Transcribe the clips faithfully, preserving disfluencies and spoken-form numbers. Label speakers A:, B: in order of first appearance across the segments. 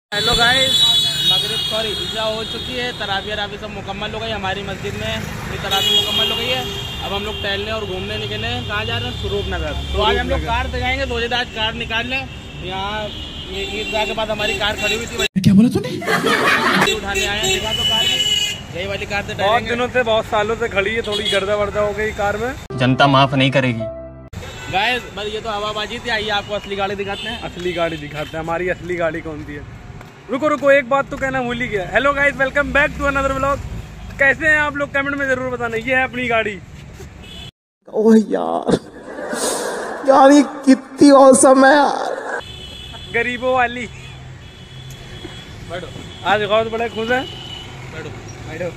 A: Hello guys, मगरिब sorry ईशा हो चुकी है। तरावी अरावी सब मुकम्मल हो गई हमारी मस्जिद में। ये तरावी मुकम्मल हो गई है। अब हम लोग टहलने और घूमने निकले हैं। कहाँ जा रहे हैं? स्वरूप नगर। तो आज हम लोग कार से जाएंगे। दो आज कार निकाल लें। यहाँ ये ईदगाह के बाद हमारी कार खड़ी हुई थी। क्या बोला तूने? उठाने आए हैं। दिखा तो कार यही वाली कार से।
B: बहुत दिनों से, बहुत सालों से खड़ी है। थोड़ी गर्दा वर्दा हो गई कार में।
C: जनता माफ नहीं करेगी।
A: गाइस बस ये तो हवाबाजी थी। आइए आपको असली गाड़ी दिखाते हैं।
B: असली गाड़ी दिखाते हैं। हमारी असली गाड़ी कौन सी है? रुको रुको, एक बात तो कहना भूल ही गया। Hello guys, welcome back to another vlog. कैसे हैं आप लोग? कमेंट में जरूर बताना। ये है अपनी गाड़ी।
D: ओह यार, यार ये कितनी औसम है यार।
B: गरीबों वाली।
A: बैठो।
B: आज बहुत बड़े खुश हैं।
A: बैठो बैठो।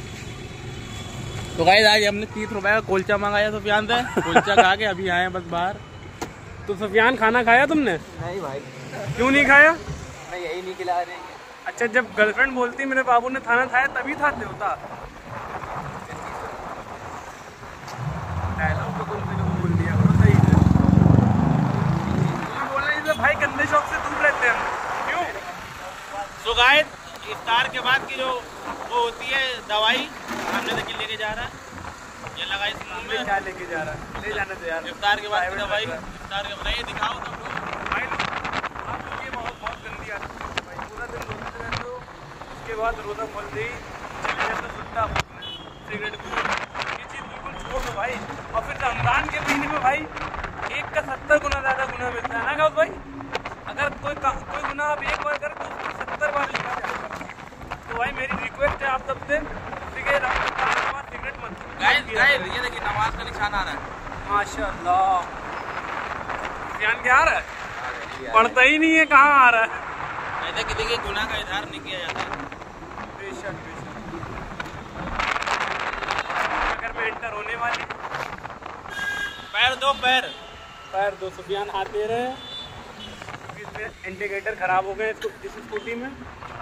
A: तो गाइस आज हमने तीस रुपए का कुलचा मंगाया सुफियान से। कुलचा खा के अभी आए हैं बस बाहर।
B: तो सुफियान, खाना खाया तुमने?
D: नहीं भाई,
B: क्यों नहीं खाया?
D: मैं यही नहीं खिला रही।
B: अच्छा, जब गर्लफ्रेंड बोलती मेरे बाबू ने खाना खाया तभी खाते होता। डायलॉग तो तुमने बोल दिया, सही है। बोल रहे हैं भाई, गंदे शौक से दूर रहते हैं हम। क्यों?
A: तो गाइस इफ्तार के बाद की जो वो होती है दवाई, हमने देखिए लेके जा रहा है। ये लगा इस मुंह में।
B: क्या लेके जा रहा है? ले जाने दो यार।
A: इफ्तार के बाद की दवाई। इफ्तार के बाद ये दिखाओ तुम लोग।
B: भाई आप लोग ये बहुत बहुत गंदी आदत है भाई। पूरा दिन रोते रहते हो, उसके बाद रोजा खोलते ही चले जाते सुट्टा सिगरेट पी। ये चीज़ बिल्कुल छोड़ दो भाई। और फिर रमजान के महीने में भाई एक का सत्तर गुना ज़्यादा गुना मिलता है ना गाउस भाई। अगर कोई कोई गुना आप एक बार करें तो उसको सत्तर बार लिखा जाता है। तो भाई मेरी रिक्वेस्ट है आप सबसे, ठीक है, रमजान के बाद सिगरेट मत।
A: गाइस गाइस ये देखिए नमाज का निशान आ रहा है।
B: माशाल्लाह। ध्यान क्या आ रहा है? पढ़ता ही नहीं है, कहाँ आ रहा है?
A: ऐसे किसी के गुनाह का इजहार नहीं किया जाता।
B: बेशक बेशक। अगर मैं एंटर होने वाली।
A: पैर दो पैर
B: पैर दो। सुफियान हाथ दे रहे हैं। इसमें इंडिकेटर खराब हो गए इसको, इस स्कूटी में।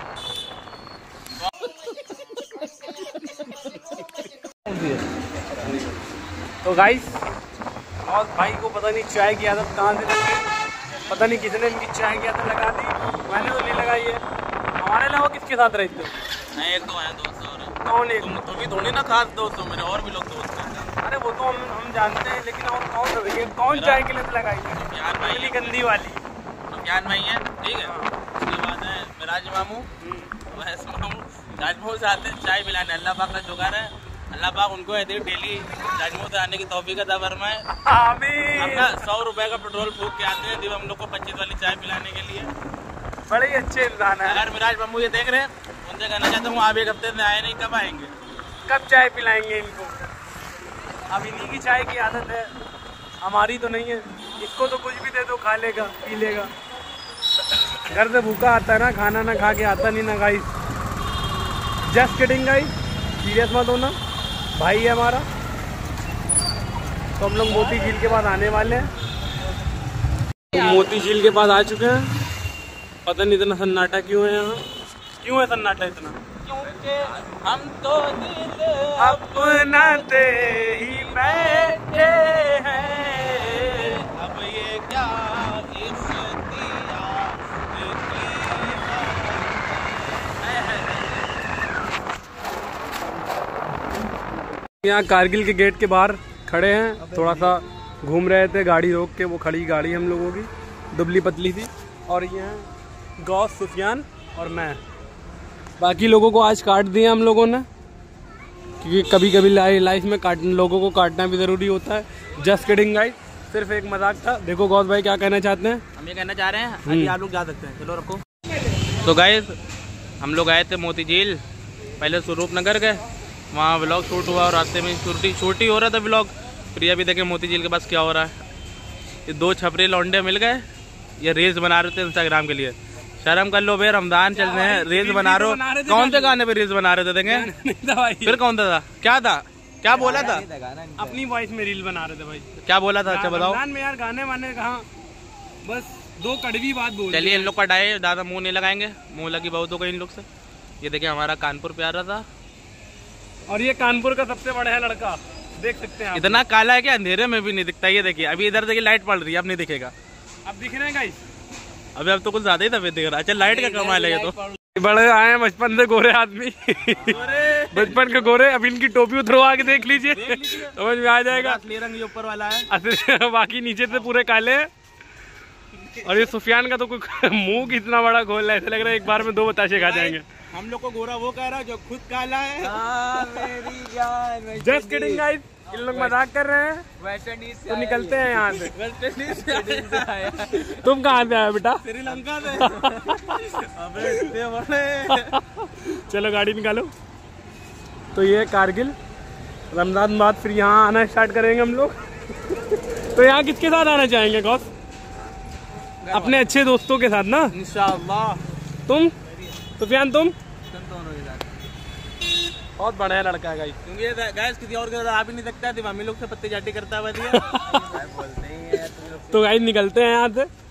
B: तो गाइस, और भाई को पता नहीं चाय की आदत कहाँ से लग गई। पता नहीं किसने इनकी चाय की आदत लगा दी। मैंने तो नहीं लगाई है। हमारे अलावा किसके साथ रहते?
A: नहीं, एक दो है दोस्त और है।
B: कौन एक?
A: तुम तो भी थोड़ी ना खास दोस्त हो मेरे, और भी लोग दोस्त हैं।
B: अरे वो तो हम हम जानते हैं, लेकिन और कौन रही कौन चाय के लिए तो लगाई है?
A: सुफियान भाई
B: इतनी गंदी वाली।
A: सुफियान भाई है, ठीक है। उसके बाद है मिराज मामू, वैस मामू, राजमहल से आते हैं चाय पिलाने। अल्लाह पाक का शुक्र है, अल्लाह पाक उनको ऐसे डेली राजमहल से आने की तौफीक अता फरमाए।
B: आमीन।
A: हम ना सौ रुपए का पेट्रोल फूक के आते हैं जब हम लोग को पच्चीस वाली चाय पिलाने के लिए।
B: बड़े ही अच्छे इंसान है।
A: अगर मिराज मामू ये देख रहे हैं, उनसे कहना चाहता हूँ आप एक हफ्ते में आए नहीं, कब आएंगे?
B: कब चाय पिलाएंगे इनको? अब इन्हीं की चाय की आदत है, हमारी तो नहीं है। इसको तो कुछ भी दे दो, खा लेगा, पी लेगा। घर से भूखा आता है ना, खाना ना खा के आता नहीं ना guys. Just kidding guys, serious मत होना। भाई है हमारा। तो हम लोग मोती झील के पास आने वाले हैं। तो मोती झील के पास आ चुके हैं। पता नहीं इतना सन्नाटा क्यों है यहाँ। क्यों है सन्नाटा इतना?
A: क्योंकि हम तो दिल
B: अपना ते ही बैठे हैं।
A: अब ये क्या
B: यहाँ कारगिल के गेट के बाहर खड़े हैं। थोड़ा सा घूम रहे थे, गाड़ी रोक के। वो खड़ी गाड़ी हम लोगों की, दुबली पतली थी। और यहाँ गौस, सुफियान और मैं। बाकी लोगों को आज काट दिया हम लोगों ने, क्योंकि कभी कभी लाइफ में काट लोगों को काटना भी ज़रूरी होता है। जस्ट किडिंग गाइस, सिर्फ एक मजाक था। देखो गौस भाई क्या कहना चाहते हैं।
A: हम ये कहना चाह रहे हैं, अभी आप लोग जा सकते हैं। चलो रखो। तो गाइस हम लोग आए थे मोती झील। पहले स्वरूप नगर गए, वहाँ व्लॉग शूट हुआ और रास्ते में शूटी शूट ही हो रहा था व्लॉग। फिर अभी देखे मोती झील के पास क्या हो रहा है। ये दो छपरे लौंडे मिल गए, ये रील्स बना रहे थे इंस्टाग्राम के लिए। शर्म कर लो भाई, रमजान चल रहे हैं, रील्स बना रहे हो। कौन से गाने पे रील्स बना रहे थे? देखें फिर कौन सा था? क्या था? क्या बोला था?
B: अपनी वॉइस में रील बना रहे थे भाई।
A: क्या बोला था? अच्छा बताओ।
B: रमजान में यार गाने वाने कहाँ, बस दो कड़वी बात बोल।
A: चलिए इन लोग का डाए ज़्यादा मुंह नहीं लगाएंगे, मुंह लगी बहुत हो गई इन लोग से। ये देखिए हमारा कानपुर प्यारा था।
B: और ये कानपुर का सबसे बड़ा है लड़का, देख सकते हैं आप।
A: इतना काला है कि अंधेरे में भी नहीं दिखता। ये देखिए अभी इधर देखिए लाइट पड़ रही है, अब नहीं दिखेगा।
B: अब दिख रहे हैं गाइस।
A: अभी अब तो कुछ ज्यादा ही तबियत दिख रहा है। अच्छा लाइट का कमाल है ये तो। बड़े आए हैं बचपन से गोरे आदमी, बचपन के गोरे। अब इनकी टोपी उतरवा के देख लीजिए, समझ में आ जाएगा। असली रंग ये ऊपर वाला है, बाकी नीचे से पूरे काले हैं। और ये सुफियान का तो कोई मुंह कितना बड़ा खोल है, ऐसा लग रहा है एक बार में दो बताशे खा जाएंगे।
B: हम लोग को गोरा वो कह रहा है जो खुद काला है।
A: जस्ट किडिंग गाइस, इन लोग मजाक कर रहे हैं।
B: वेस्ट इंडीज
A: तो निकलते हैं यहाँ से।
B: वेस्ट इंडीज से आया।
A: तुम कहाँ से आए बेटा?
B: श्रीलंका से। अबे इतने बड़े।
A: चलो गाड़ी निकालो। तो ये कारगिल, रमजान बाद फिर यहाँ आना स्टार्ट करेंगे हम लोग। तो यहाँ किसके साथ आना चाहेंगे गौस? अपने अच्छे दोस्तों के साथ ना
B: इंशाअल्लाह।
A: तुम सुफियान तुम?
B: दोनों के साथ।
A: बहुत बढ़िया लड़का है गाइस,
B: क्योंकि ये गाइस किसी और के साथ आ भी नहीं सकता है, मम्मी लोग से पत्ते चाटी करता है।
A: तो गाइस निकलते हैं यहाँ से।